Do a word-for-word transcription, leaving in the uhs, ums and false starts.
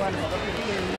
วันของก็คือที่